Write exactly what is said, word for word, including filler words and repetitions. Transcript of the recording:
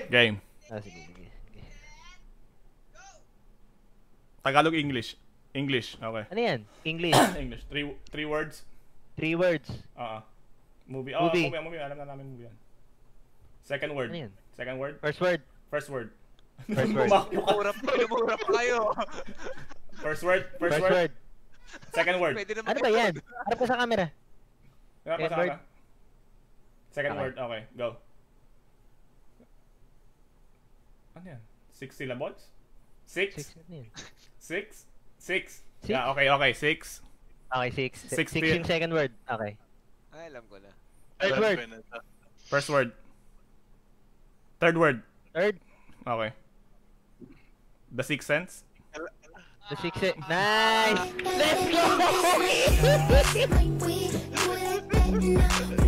Game. Ah, sige, sige. Tagalog, English. English, okay. Ano yan? English. English. Three three words. Three words. Oo. Uh, movie. Oh, movie. movie. Movie. Alam na namin movie yan. Second word. Ano yan? Second word. First word. First word. First word. Lumurap pa, lumurap kayo. First word. First, First word. word. Second word. Ano ba yan? Harap ko sa camera. Second word. Second Okay. word. Okay, go. Ano yan? Six syllables? Six? Six. Ano yan? Six? Six? Six? Yeah, okay, okay. Six. Okay, six. Six Six, still. yung second word. Okay. Ay, alam ko na. Third word. First word. Third word. Third. Okay. The Sixth Sense? The six. Nice! Let's go!